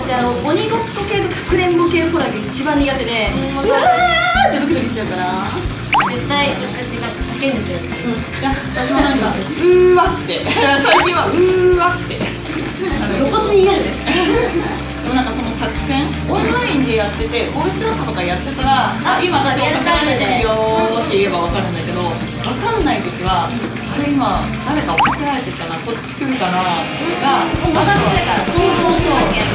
私鬼ごっこ系とかくれんぼ系の子だけ一番苦手で、うわーってドキドキしちゃうから。 絶対私が叫んじゃう。 いや、私なんかうーわって最近はうーわって露骨に嫌じゃないですか。 でもなんかその作戦オンラインでやっててボイスラットとかやってたら、あ、今私追っかけられてるよーって言えば分かるんだけど、分かんない時はあれ今誰か追っかけられてるかな、こっち来るかなとか分かってから想像するわけ。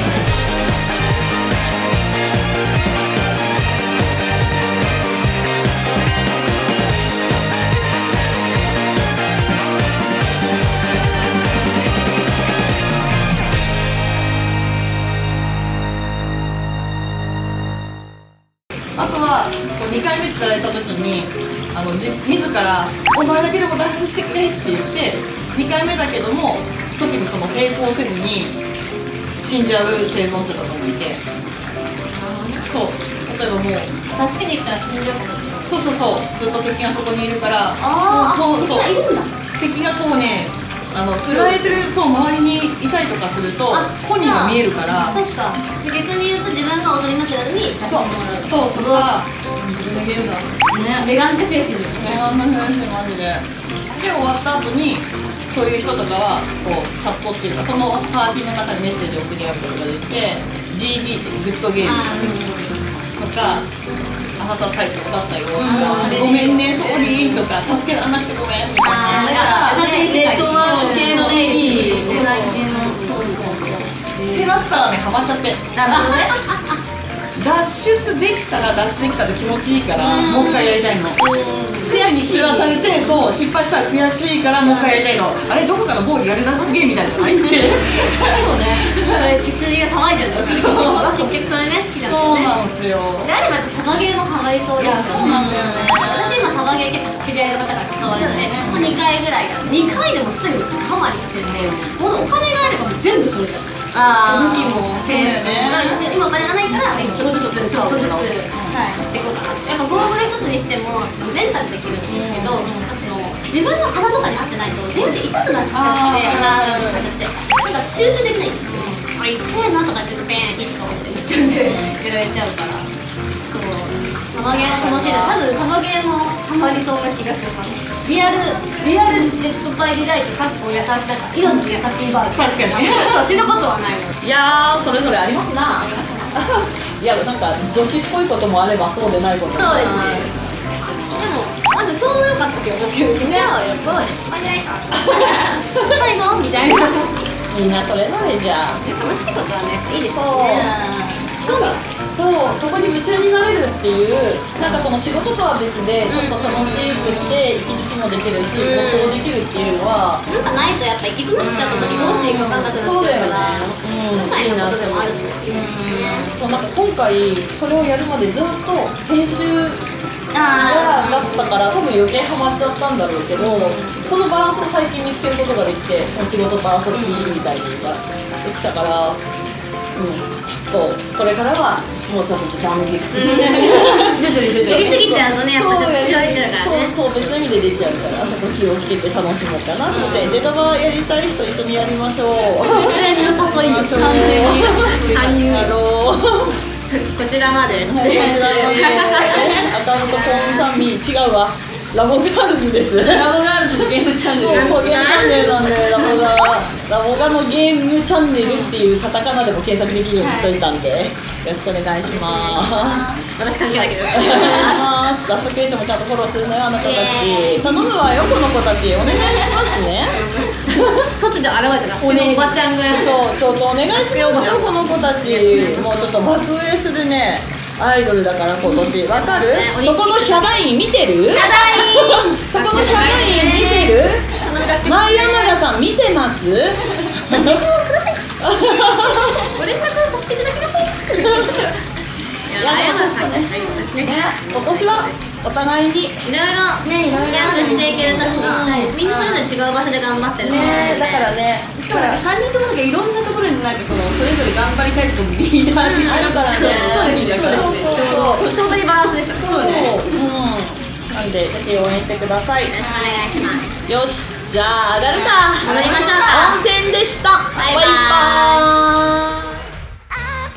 あとは2回目伝えた時に自ら「お前だけでも脱出してくれ」って言って2回目だけども特にその抵抗せずに死んじゃう生存者だと思って、そう例えばもう助けに来たら死んじゃうかもしれない。 そうそうそう、ずっと敵がそこにいるから、そうそう、 いるんだ。 敵がこうね釣られてる、そう周りにいたりとかすると本人が見えるから。 そっか。逆に言うと自分が大人になってるのに助けてもらう。 そうとか、 ね、メガンテ精神ですね。 メガンテ精神マジで。で終わった後にそういう人とかはこうチャットっていうかそのパーティーの中にメッセージを送り合うことができて GG ってグッドゲームとか、あなた最強だったよとか、ごめんねソーリーとか、助けられなくてごめんみたいな、 優しい世界ネットワーク系のね、いいオンライン系の、そうってなったらねハマっちゃって、なるほどね。脱出できたら脱出できたら気持ちいいからもう一回やりたいの。悔しいに釣らされて、そう失敗したら悔しいからもう一回やりたいの。あれどこかの某やり脱出ゲームみたいじゃないって。そうね。 それ血筋が騒いじゃうんですよ。結局それね好きなんだよね。 そうなんですよ。 であればサバゲーもハマりそうです。 そうなんだよね。 私今サバゲー結構知り合いの方から関わるので、2回ぐらい2回でもすでにハマりしてて、もうお金があれば全部それだよ。武器も制服も今お金がないからちょっとずつ買っていこうかな。やっぱゴーグル一つにしてもレンタルできるんですけど、自分の肌とかに合ってないと電池痛くなっちゃってなんか集中できないんですよ。あ、痛えなとかちょっとペンヒッとか思ってめっちゃでやられちゃうから。そうサバゲーの楽しい。多分サバゲーもハマりそうな気がします。リアルジェットパイリライトかっこ優しい、なんか命に優しいバージョン。確かにそう死ぬことはないの。 いやーそれぞれありますな。いやなんか女子っぽいこともあればそうでないことも。 そうですね。でもまずちょうどよかった気がしますけど、じゃあやっぱり最後みたいな。 みんなそれぞれじゃ楽しいことはねいいですよね。 そうそこに夢中になれるっていう、なんかその仕事とは別でちょっと楽しくて息抜きもできるし没頭できるっていうのはなんかないとやっぱ行き詰まっちゃった時どうしていいか分かんなくなっちゃうから、些細なことでもあるっていうね。 そうなんか今回それをやるまでずっと編集だったから多分余計ハマっちゃったんだろうけど、そのバランスを最近見つけることができて、仕事と遊びみたいにができたから、ちょっとこれからはもうちょっと時間を軸してやりすぎちゃうとね、やっぱちょっとしょいちゃうからね。 そう別の意味で出ちゃうから、そこ気をつけて楽しもうかなって。デタバやりたい人一緒にやりましょう。 突然の誘いに完全にこちらまで。 アカウントコンサミ違うわ。ラボガールズです。ラボガールズのゲームチャンネル。ゲームチャンネルなんでラボガのゲームチャンネルっていうカタカナでも検索できるようにしといたんで、よろしくお願いします。 私関係ないけど。お願いします。ラストクエイトもちゃんとフォローするのよあなたたち。頼むわよこの子たち、お願いしますね。 突如現れてます。おばちゃんが。 そうちょっとお願いしますよこの子たち。もうちょっと爆売れするね。アイドルだから今年わかる？そこのヒャダイン見てる？ ヒャダイン。 そこのヒャダイン見てる？マイヤマガさん見てます？ 連絡をください。ご連絡させていただきます。マイヤマガさんが最後ですね。 今年はお互いにいろいろね、役していける年にしたいです。みんなそれぞれ違う場所で頑張ってるね。だからね、しかもなんか3人ともなんかいろんなところになんかそれぞれ頑張りたいところリーダーにあるからね。 そうです。ちょうどいいバランスでした。 そうね。なんでぜひ応援してください。 よろしくお願いします。 よし、じゃあ上がるか。 上がりましょうか。 温泉でした。バイバーイ。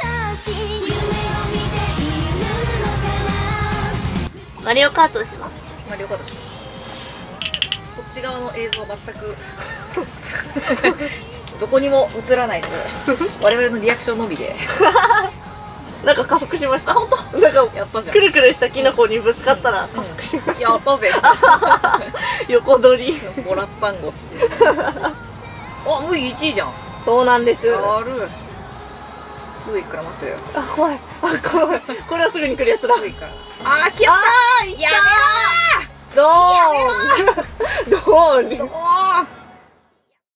マリオカートします。 マリオカートします。こっち側の映像全くどこにも映らないので我々のリアクションのみでなんか加速しました。 あ、本当。 なんかやったじゃん。 くるくるしたキノコにぶつかったら加速しました。 やったぜ横取り。 もらったんごっつってあ、麦1位じゃん。 そうなんです。 やる。すぐ行くから待ってよ。 あ、怖い。あ、怖い。これはすぐに来るやつだ。 すぐ行くから。あー、来やっあー、いったー。ドーン。ドーン。 た。おー